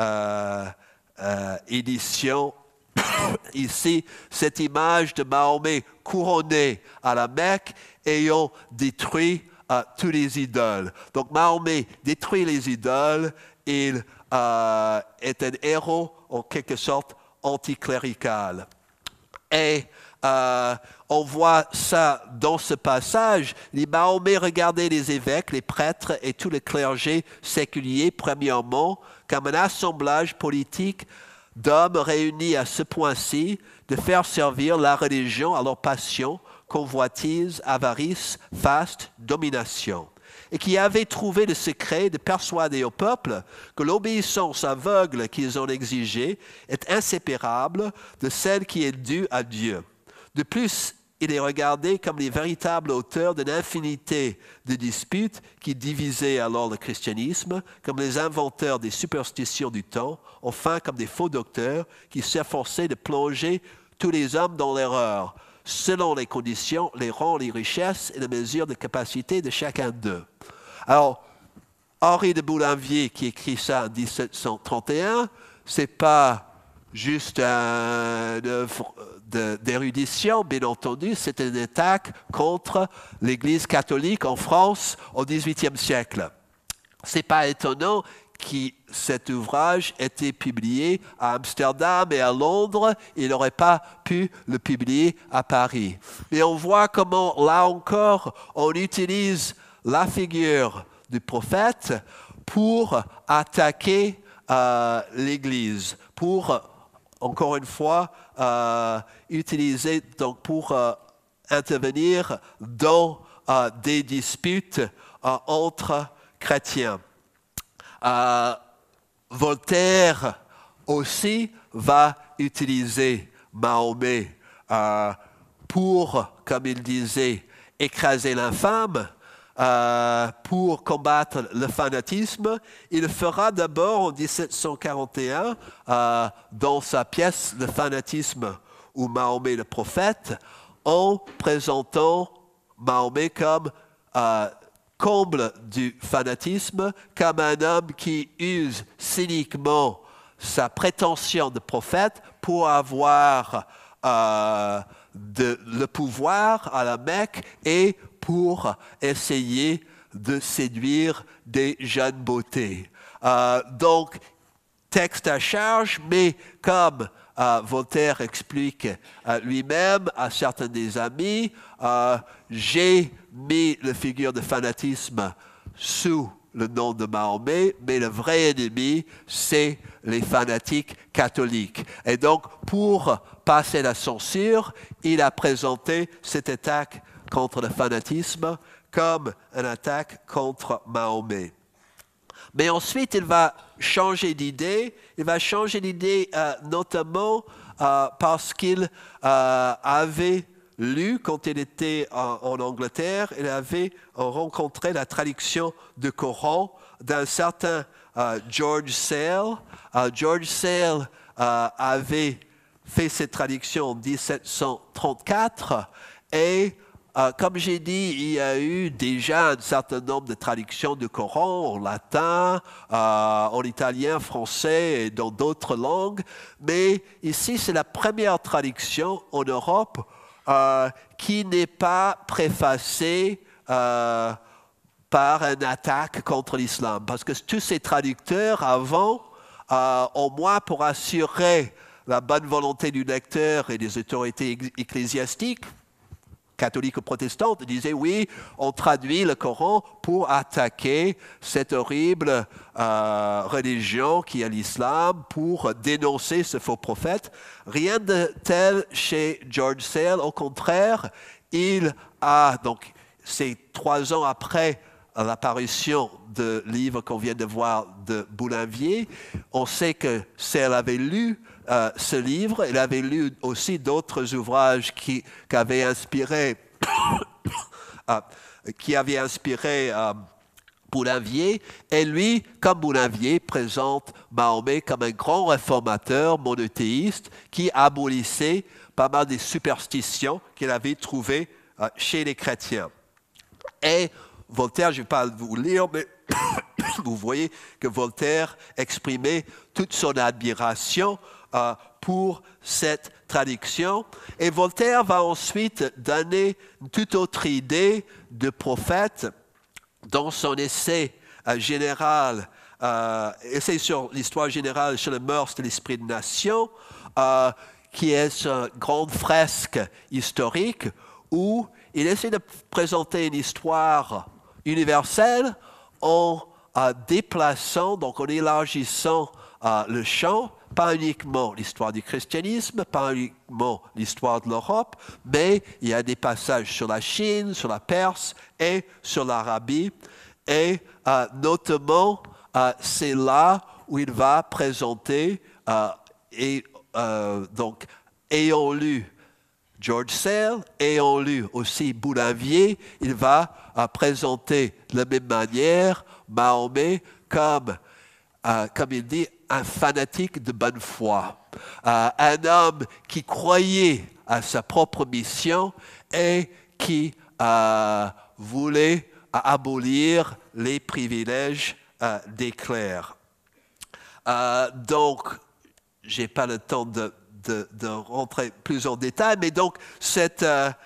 édition ici cette image de Mahomet couronné à la Mecque, ayant détruit tous les idoles. Donc Mahomet détruit les idoles, il est un héros en quelque sorte anticlérical. Et on voit ça dans ce passage. Mahomet regardait les évêques, les prêtres et tout le clergé séculier, premièrement, comme un assemblage politique d'hommes réunis à ce point-ci de faire servir la religion à leur passion, convoitise, avarice, faste, domination, et qui avaient trouvé le secret de persuader au peuple que l'obéissance aveugle qu'ils ont exigée est inséparable de celle qui est due à Dieu. De plus, il est regardé comme les véritables auteurs d'une infinité de disputes qui divisaient alors le christianisme, comme les inventeurs des superstitions du temps, enfin comme des faux docteurs qui s'efforçaient de plonger tous les hommes dans l'erreur, selon les conditions, les rangs, les richesses et les mesures de capacité de chacun d'eux. Alors, Henri de Boulainvier, qui écrit ça en 1731, c'est pas juste une œuvre d'érudition, bien entendu, c'est une attaque contre l'Église catholique en France au XVIIIe siècle. C'est pas étonnant que cet ouvrage ait été publié à Amsterdam et à Londres, il n'aurait pas pu le publier à Paris. Mais on voit comment, là encore, on utilise la figure du prophète pour attaquer l'Église, pour, encore une fois, utiliser donc pour intervenir dans des disputes entre chrétiens. Voltaire aussi va utiliser Mahomet pour, comme il disait, écraser l'infâme, pour combattre le fanatisme. Il le fera d'abord en 1741 dans sa pièce « Le fanatisme ou Mahomet le prophète » en présentant Mahomet comme comble du fanatisme, comme un homme qui use cyniquement sa prétention de prophète pour avoir le pouvoir à la Mecque et pour essayer de séduire des jeunes beautés. Donc, texte à charge, mais comme Voltaire explique lui-même à certains des amis, j'ai mis la figure de fanatisme sous le nom de Mahomet, mais le vrai ennemi, c'est les fanatiques catholiques. Et donc, pour passer la censure, il a présenté cette attaque contre le fanatisme comme une attaque contre Mahomet. Mais ensuite, il va changer d'idée. Il va changer d'idée notamment parce qu'il avait lu, quand il était en Angleterre, il avait rencontré la traduction du Coran d'un certain George Sale. George Sale avait fait cette traduction en 1734 et comme j'ai dit, il y a eu déjà un certain nombre de traductions du Coran en latin, en italien, français et dans d'autres langues. Mais ici, c'est la première traduction en Europe qui n'est pas préfacée par une attaque contre l'islam. Parce que tous ces traducteurs avant, au moins pour assurer la bonne volonté du lecteur et des autorités ecclésiastiques, catholiques ou protestantes, disaient oui, on traduit le Coran pour attaquer cette horrible religion qui est l'islam, pour dénoncer ce faux prophète. Rien de tel chez George Sale, au contraire, il a, donc c'est 3 ans après l'apparition du livre qu'on vient de voir de Boulainvier, on sait que Sale avait lu ce livre, il avait lu aussi d'autres ouvrages qui avaient inspiré, Boulainvier, et lui, comme Boulainvier, présente Mahomet comme un grand réformateur monothéiste qui abolissait pas mal des superstitions qu'il avait trouvées chez les chrétiens. Et Voltaire, je ne vais pas vous lire, mais vous voyez que Voltaire exprimait toute son admiration pour cette traduction. Et Voltaire va ensuite donner une toute autre idée de prophète dans son essai général, essai sur l'histoire générale sur les mœurs de l'esprit de nation, qui est une grande fresque historique où il essaie de présenter une histoire universelle en déplaçant, donc en élargissant le champ, pas uniquement l'histoire du christianisme, pas uniquement l'histoire de l'Europe, mais il y a des passages sur la Chine, sur la Perse et sur l'Arabie. Et notamment, c'est là où il va présenter, donc ayant lu George Sale, ayant lu aussi Boulainvier, il va présenter de la même manière Mahomet comme il dit, un fanatique de bonne foi, un homme qui croyait à sa propre mission et qui voulait abolir les privilèges des clercs. Donc, je n'ai pas le temps de rentrer plus en détail, mais donc cette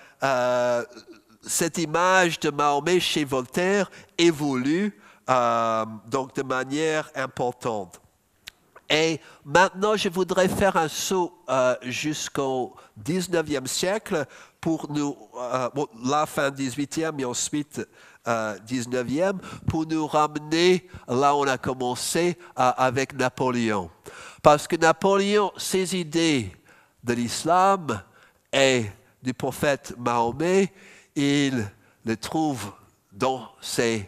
image de Mahomet chez Voltaire évolue donc de manière importante. Et maintenant, je voudrais faire un saut jusqu'au 19e siècle pour nous, la fin 18e et ensuite 19e, pour nous ramener là où on a commencé avec Napoléon. Parce que Napoléon, ses idées de l'islam et du prophète Mahomet, il les trouve dans ses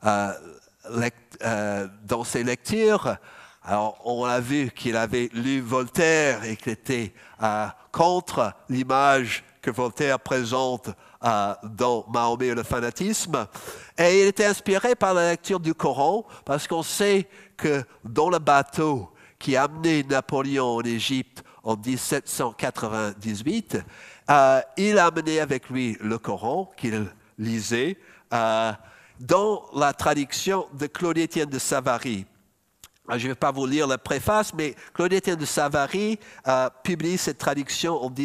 lectures. Alors, on a vu qu'il avait lu Voltaire et qu'il était contre l'image que Voltaire présente dans Mahomet et le fanatisme. Et il était inspiré par la lecture du Coran, parce qu'on sait que dans le bateau qui a amené Napoléon en Égypte en 1798, il a amené avec lui le Coran qu'il lisait dans la traduction de Claude-Étienne de Savary. Je ne vais pas vous lire la préface, mais Claude-Étienne de Savary publie cette traduction en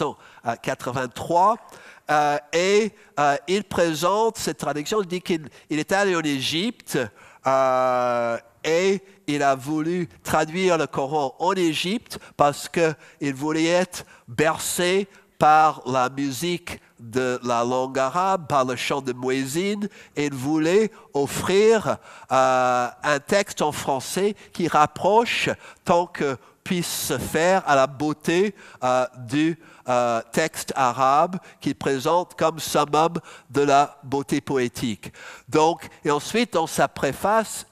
1783 et il présente cette traduction, il dit qu'il est allé en Égypte et il a voulu traduire le Coran en Égypte parce qu'il voulait être bercé par la musique de la langue arabe, par le chant de Muezzin, et il voulait offrir un texte en français qui rapproche tant que puisse se faire à la beauté du texte arabe qu'il présente comme summum de la beauté poétique. Donc, et ensuite, dans sa préface,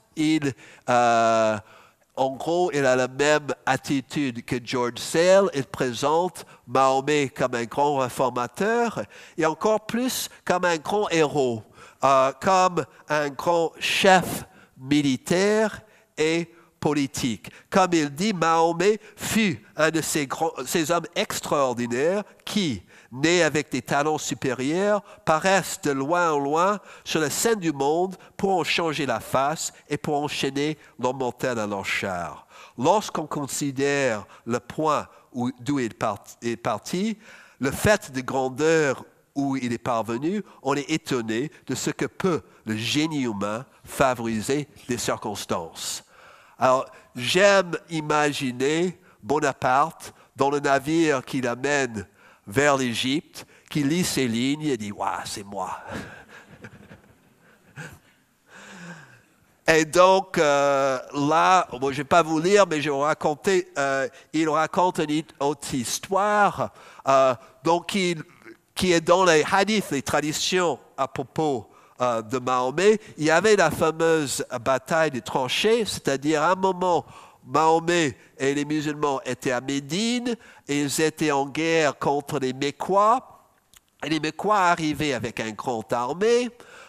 en gros, il a la même attitude que George Sale. Il présente Mahomet comme un grand réformateur et encore plus comme un grand héros, comme un grand chef militaire et politique. Comme il dit, Mahomet fut un de ces hommes extraordinaires qui, nés avec des talents supérieurs, paraissent de loin en loin sur la scène du monde pour en changer la face et pour enchaîner leur mortel à leur char. Lorsqu'on considère le point d'où il est parti, le fait de grandeur où il est parvenu, on est étonné de ce que peut le génie humain favoriser des circonstances. Alors, j'aime imaginer Bonaparte dans le navire qui l'amène vers l'Égypte, qui lit ces lignes et dit « Waouh, c'est moi !» Et donc, là, bon, je ne vais pas vous lire, mais je vais vous raconter, il raconte une autre histoire, donc qui est dans les hadiths, les traditions à propos de Mahomet. Il y avait la fameuse bataille des tranchées, c'est-à-dire à un moment, Mahomet et les musulmans étaient à Médine, et ils étaient en guerre contre les Mécois, et les Mécois arrivaient avec une grande armée.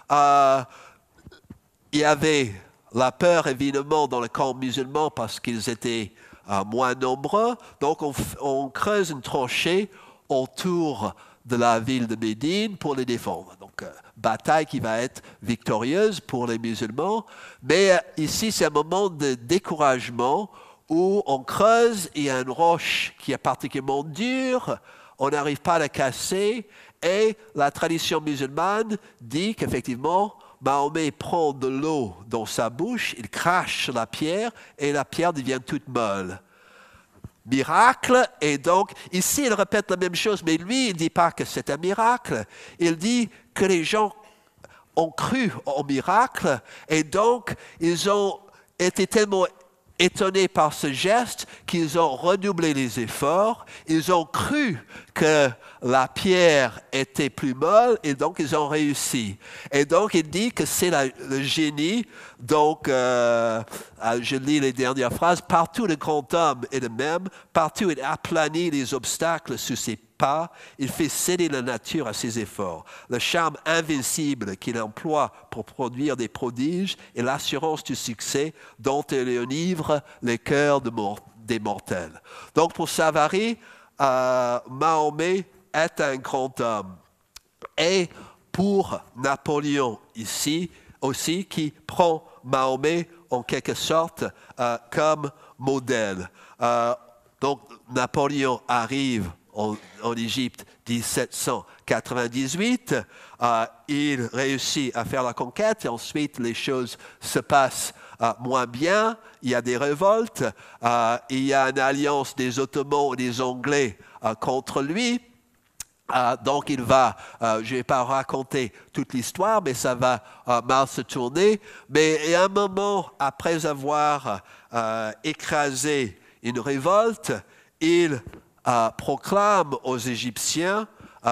Il y avait la peur, évidemment, dans le camp musulman parce qu'ils étaient moins nombreux. Donc, on creuse une tranchée autour de la ville de Médine pour les défendre. Donc, bataille qui va être victorieuse pour les musulmans. Mais ici, c'est un moment de découragement où on creuse, il y a une roche qui est particulièrement dure, on n'arrive pas à la casser, et la tradition musulmane dit qu'effectivement, Mahomet prend de l'eau dans sa bouche, il crache sur la pierre et la pierre devient toute molle. Miracle, et donc ici il répète la même chose, mais lui il ne dit pas que c'est un miracle, il dit que les gens ont cru au miracle et donc ils ont été tellement étonnés par ce geste qu'ils ont redoublé les efforts, ils ont cru que la pierre était plus molle et donc ils ont réussi. Et donc il dit que c'est le génie, donc je lis les dernières phrases, partout le grand homme est le même, partout il aplanit les obstacles sous ses pas, il fait céder la nature à ses efforts. Le charme invincible qu'il emploie pour produire des prodiges et l'assurance du succès dont il enivre les cœurs des mortels. Donc pour Savary, Mahomet est un grand homme. Et pour Napoléon ici aussi, qui prend Mahomet en quelque sorte comme modèle. Donc Napoléon arrive en Égypte 1798, il réussit à faire la conquête et ensuite les choses se passent moins bien, il y a des révoltes, il y a une alliance des Ottomans et des Anglais contre lui. Donc il va, je ne vais pas raconter toute l'histoire, mais ça va mal se tourner. Mais à un moment, après avoir écrasé une révolte, il proclame aux Égyptiens,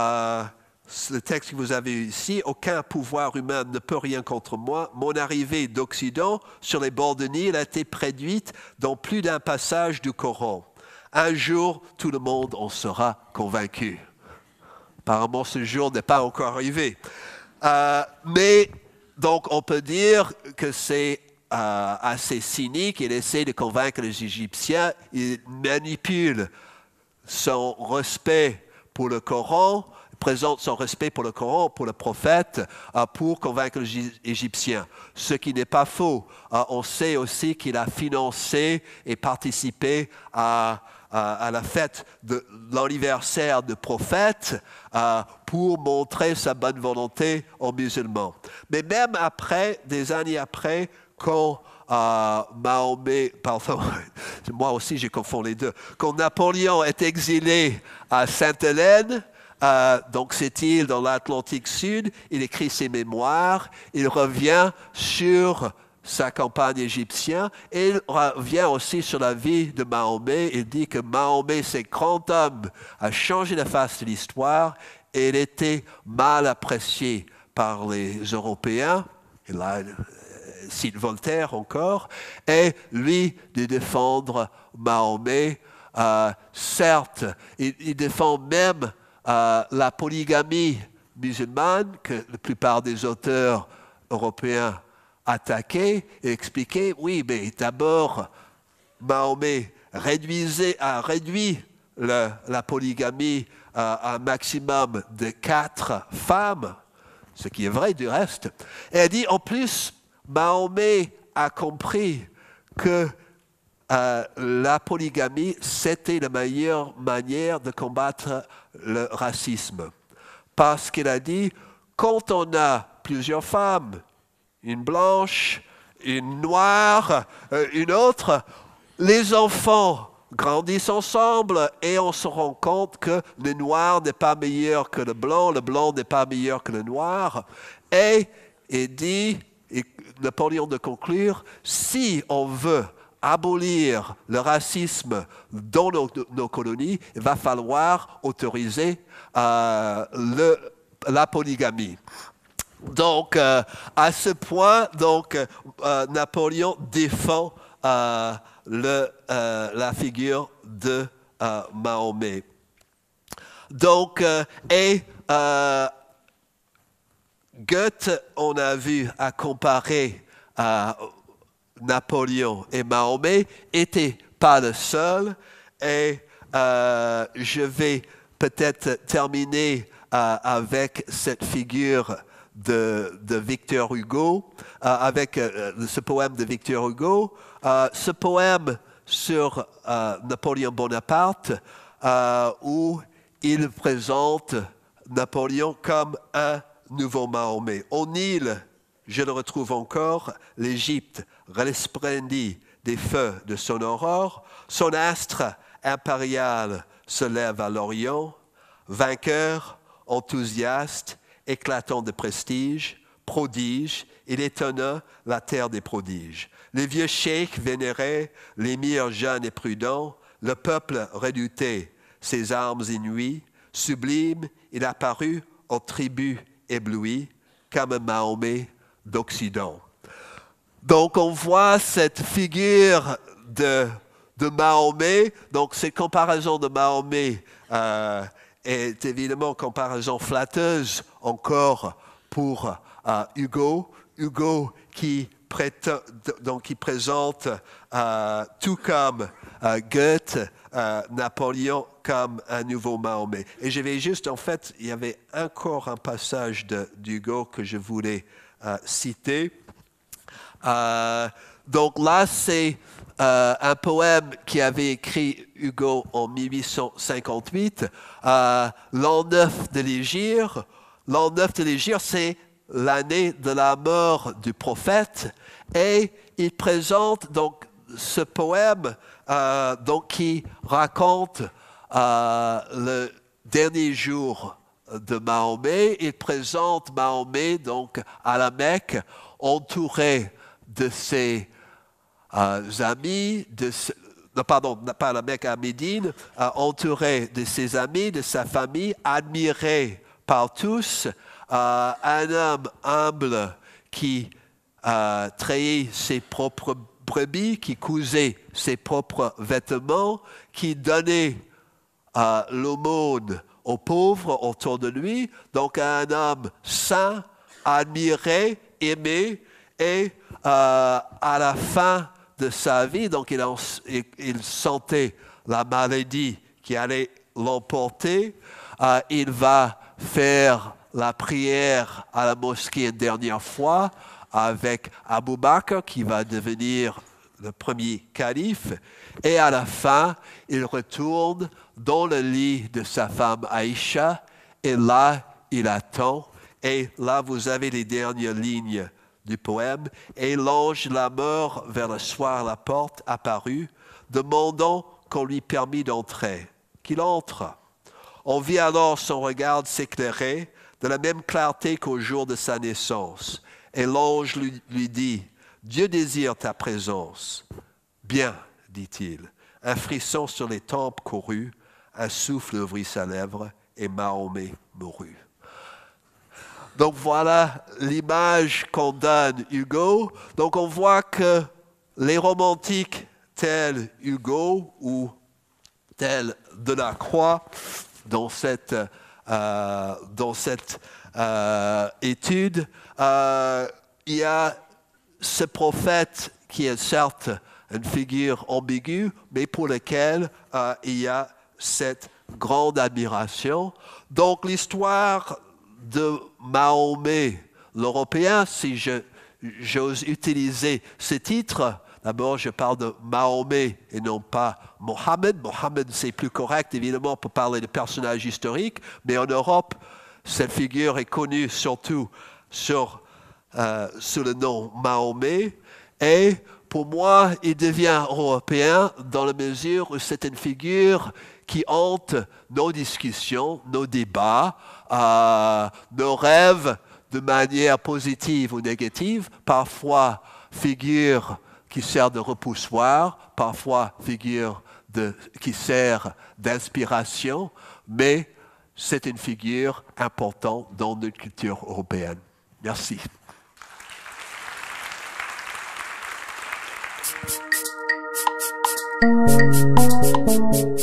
le texte que vous avez ici, « Aucun pouvoir humain ne peut rien contre moi. Mon arrivée d'Occident sur les bords du Nil a été prédite dans plus d'un passage du Coran. Un jour, tout le monde en sera convaincu. » Apparemment, ce jour n'est pas encore arrivé. Mais donc, on peut dire que c'est assez cynique. Il essaie de convaincre les Égyptiens. Il manipule son respect pour le Coran, présente son respect pour le Coran, pour le prophète, pour convaincre les Égyptiens. Ce qui n'est pas faux. On sait aussi qu'il a financé et participé à la fête de l'anniversaire du prophète pour montrer sa bonne volonté aux musulmans. Mais même après, des années après, quand Mahomet, pardon, moi aussi je confonds les deux, quand Napoléon est exilé à Sainte-Hélène, donc cette île dans l'Atlantique Sud, il écrit ses mémoires, il revient sur sa campagne égyptienne et il revient aussi sur la vie de Mahomet. Il dit que Mahomet, ce grand homme, a changé la face de l'histoire et il était mal apprécié par les Européens. Et là, cite Voltaire encore, et lui de défendre Mahomet. Certes, il défend même la polygamie musulmane que la plupart des auteurs européens attaquaient et expliquaient, oui, mais d'abord, Mahomet a réduit la polygamie à un maximum de 4 femmes, ce qui est vrai du reste. Et elle dit, en plus, Mahomet a compris que la polygamie, c'était la meilleure manière de combattre le racisme. Parce qu'il a dit, quand on a plusieurs femmes, une blanche, une noire, une autre, les enfants grandissent ensemble et on se rend compte que le noir n'est pas meilleur que le blanc n'est pas meilleur que le noir. Et il dit, et Napoléon de conclure, si on veut abolir le racisme dans nos colonies, il va falloir autoriser la polygamie. Donc, à ce point, donc, Napoléon défend la figure de Mahomet. Donc, Goethe, on a vu, a comparé Napoléon et Mahomet, n'était pas le seul. Et je vais peut-être terminer avec cette figure de Victor Hugo, avec ce poème de Victor Hugo. Ce poème sur Napoléon Bonaparte, où il présente Napoléon comme un nouveau Mahomet. Au Nil, je le retrouve encore, l'Égypte resplendit des feux de son aurore, son astre impérial se lève à l'Orient, vainqueur, enthousiaste, éclatant de prestige, prodige, il étonna la terre des prodiges. Les vieux cheikhs vénéraient l'émir jeune et prudent, le peuple redoutait ses armes inouïes, sublime, il apparut aux tribus éblouies, comme Mahomet d'Occident. Donc on voit cette figure de Mahomet, donc cette comparaison de Mahomet est évidemment une comparaison flatteuse encore pour Hugo. Hugo qui présente tout comme Goethe, Napoléon comme un nouveau Mahomet. Et je vais juste, en fait, il y avait encore un passage d'Hugo que je voulais citer. Donc là, c'est un poème qui avait écrit Hugo en 1858, l'an 9 de l'Hégire. L'an 9 de l'Hégire, c'est l'année de la mort du prophète. Et il présente donc ce poème donc, qui raconte le dernier jour de Mahomet. Il présente Mahomet donc, à la Mecque, entouré de ses amis, pas à la Mecque, à Médine, entouré de ses amis, de sa famille, admiré par tous, un homme humble qui trayait ses propres brebis, qui cousait ses propres vêtements, qui donnait l'aumône aux pauvres autour de lui, donc un homme saint, admiré, aimé, et à la fin de sa vie, donc il sentait la maladie qui allait l'emporter, il va faire la prière à la mosquée une dernière fois avec Abou Bakr qui va devenir le premier calife, et à la fin, il retourne dans le lit de sa femme Aïcha, et là, il attend, et là, vous avez les dernières lignes du poème. Et l'ange de la mort vers le soir à la porte apparut, demandant qu'on lui permît d'entrer. Qu'il entre. On vit alors son regard s'éclairer de la même clarté qu'au jour de sa naissance. Et l'ange lui dit, Dieu désire ta présence. Bien, dit-il. Un frisson sur les tempes courut, un souffle ouvrit sa lèvre, et Mahomet mourut. Donc voilà l'image qu'on donne Hugo. Donc on voit que les romantiques tels Hugo ou tels Delacroix dans cette étude, il y a ce prophète qui est certes une figure ambiguë, mais pour lequel il y a cette grande admiration. Donc l'histoire de Mahomet, l'Européen, si j'ose utiliser ce titre, d'abord je parle de Mahomet et non pas Mohammed. Mohammed, c'est plus correct évidemment pour parler de personnages historiques, mais en Europe, cette figure est connue surtout sous le nom Mahomet. Et pour moi, il devient européen dans la mesure où c'est une figure qui hante nos discussions, nos débats, nos rêves de manière positive ou négative, parfois figure qui sert de repoussoir, parfois figure qui sert d'inspiration, mais c'est une figure importante dans notre culture européenne. Merci. Thank you.